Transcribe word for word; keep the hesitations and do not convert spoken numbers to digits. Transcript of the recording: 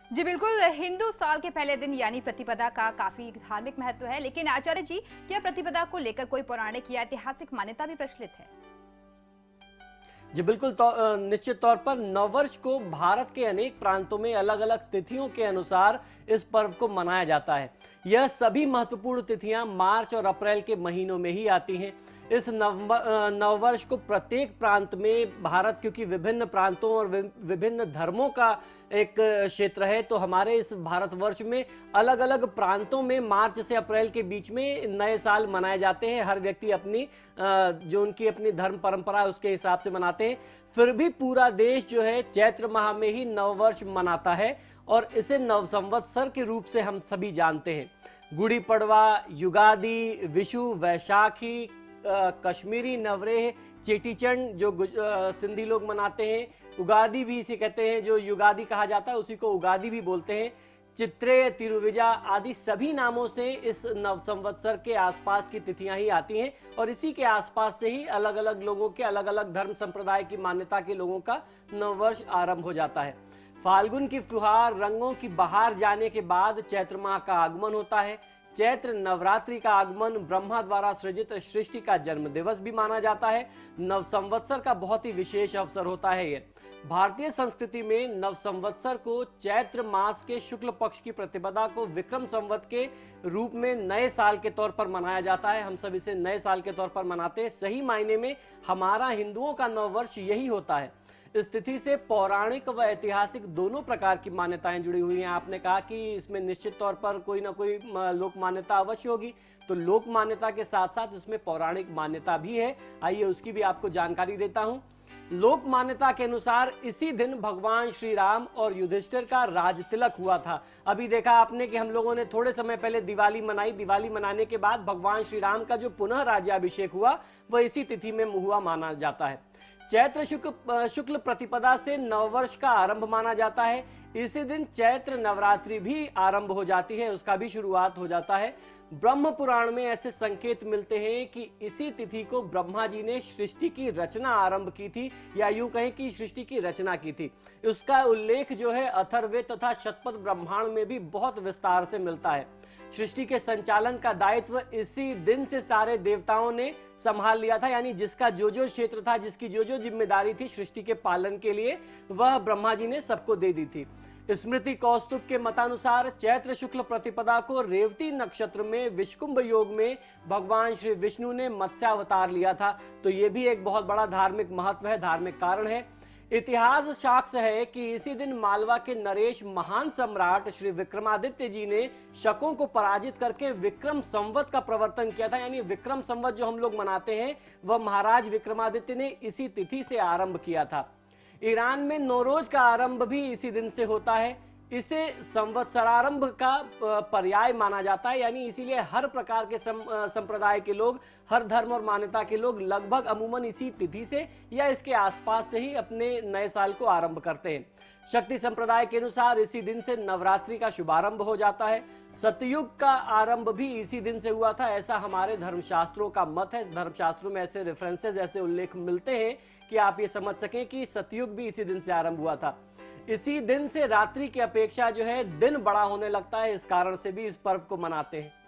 जी बिल्कुल, हिंदू साल के पहले दिन यानी प्रतिपदा का काफी धार्मिक महत्व है, लेकिन आचार्य जी, क्या प्रतिपदा को लेकर कोई पौराणिक या ऐतिहासिक मान्यता भी प्रचलित है? जी बिल्कुल, तो अ, निश्चित तौर पर नववर्ष को भारत के अनेक प्रांतों में अलग अलग तिथियों के अनुसार इस पर्व को मनाया जाता है। यह सभी महत्वपूर्ण तिथियां मार्च और अप्रैल के महीनों में ही आती हैं। इस नव अ, नववर्ष को प्रत्येक प्रांत में भारत, क्योंकि विभिन्न प्रांतों और वि- विभिन्न धर्मों का एक अ, क्षेत्र है, तो हमारे इस भारतवर्ष में अलग अलग प्रांतों में मार्च से अप्रैल के बीच में नए साल मनाए जाते हैं। हर व्यक्ति अपनी अ, जो उनकी अपनी धर्म परंपरा है उसके हिसाब से मनाते हैं। फिर भी पूरा देश जो है चैत्र माह में ही नववर्ष मनाता है और इसे नव संवत्सर के रूप से हम सभी जानते हैं। गुड़ी पड़वा, युगादि, विशु, वैशाखी, अ, कश्मीरी नवरेह, चेटीचंड जो गुज- अ, सिंधी लोग मनाते हैं, उगादि भी इसे कहते हैं, जो युगादि कहा जाता है उसी को उगादि भी बोलते हैं, चित्रे, तिरुविजा आदि सभी नामों से इस नव संवत्सर के आसपास की तिथियां ही आती हैं और इसी के आसपास से ही अलग अलग लोगों के, अलग अलग धर्म संप्रदाय की मान्यता के लोगों का नववर्ष आरंभ हो जाता है। फाल्गुन की फुहार, रंगों की बहार जाने के बाद चैत्र माह का आगमन होता है। चैत्र नवरात्रि का आगमन, ब्रह्मा द्वारा सृजित सृष्टि का जन्म दिवस भी माना जाता है। नव संवत्सर का बहुत ही विशेष अवसर होता है ये। भारतीय संस्कृति में नव संवत्सर को चैत्र मास के शुक्ल पक्ष की प्रतिपदा को विक्रम संवत के रूप में नए साल के तौर पर मनाया जाता है। हम सब इसे नए साल के तौर पर मनाते हैं। सही मायने में हमारा हिंदुओं का नववर्ष यही होता है। इस तिथि से पौराणिक व ऐतिहासिक दोनों प्रकार की मान्यताएं जुड़ी हुई हैं। आपने कहा कि इसमें निश्चित तौर पर कोई ना कोई म, लोक मान्यता अवश्य होगी, तो लोक मान्यता के साथ साथ इसमें पौराणिक मान्यता भी है। आइए उसकी भी आपको जानकारी देता हूं। लोक मान्यता के अनुसार इसी दिन भगवान श्री राम और युधिष्ठिर का राज तिलक हुआ था। अभी देखा आपने कि हम लोगों ने थोड़े समय पहले दिवाली मनाई। दिवाली मनाने के बाद भगवान श्री राम का जो पुनः राज्याभिषेक हुआ वह इसी तिथि में हुआ माना जाता है। चैत्र शुक्ल शुक्ल प्रतिपदा से नववर्ष का आरंभ माना जाता है। इसी दिन चैत्र नवरात्रि भी आरंभ हो जाती है, उसका भी शुरुआत हो जाता है। ब्रह्म पुराण में ऐसे संकेत मिलते हैं कि इसी तिथि को ब्रह्मा जी ने सृष्टि की रचना आरंभ की थी, या यूं कहें कि सृष्टि की रचना की थी। उसका उल्लेख जो है अथर्ववेद तथा शतपथ ब्रह्मांड में भी बहुत विस्तार से मिलता है। सृष्टि के संचालन का दायित्व इसी दिन से सारे देवताओं ने संभाल लिया था, यानी जिसका जो जो क्षेत्र था, जिसकी जो जो जिम्मेदारी थी सृष्टि के पालन के लिए, वह ब्रह्मा जी ने सबको दे दी थी। स्मृति कौस्तुभ के मतानुसार चैत्र शुक्ल प्रतिपदा को रेवती नक्षत्र में विष्कुंभ योग में भगवान श्री विष्णु ने मत्स्यावतार लिया था। तो यह भी एक बहुत बड़ा धार्मिक महत्व है, धार्मिक कारण है। इतिहास साक्ष्य है कि इसी दिन मालवा के नरेश महान सम्राट श्री विक्रमादित्य जी ने शकों को पराजित करके विक्रम संवत का प्रवर्तन किया था। यानी विक्रम संवत जो हम लोग मनाते हैं वह महाराज विक्रमादित्य ने इसी तिथि से आरंभ किया था। ईरान में नौरोज का आरंभ भी इसी दिन से होता है। इसे संवत्सरारंभ का पर्याय माना जाता है, यानी इसीलिए हर प्रकार के सम, संप्रदाय के लोग, हर धर्म और मान्यता के लोग लगभग अमूमन इसी तिथि से या इसके आसपास से ही अपने नए साल को आरंभ करते हैं। शक्ति संप्रदाय के अनुसार इसी दिन से नवरात्रि का शुभारंभ हो जाता है। सतयुग का आरंभ भी इसी दिन से हुआ था, ऐसा हमारे धर्मशास्त्रों का मत है। धर्मशास्त्रों में ऐसे रेफरेंसेस, ऐसे उल्लेख मिलते हैं कि आप ये समझ सकें कि सतयुग भी इसी दिन से आरंभ हुआ था। इसी दिन से रात्रि की अपेक्षा जो है दिन बड़ा होने लगता है, इस कारण से भी इस पर्व को मनाते हैं।